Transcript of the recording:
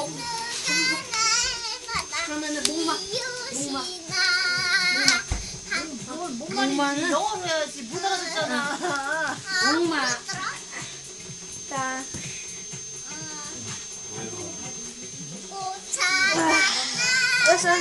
그러면은 목마는 영어로 해야지. 못 알아듣잖아. 목마. 자, 어서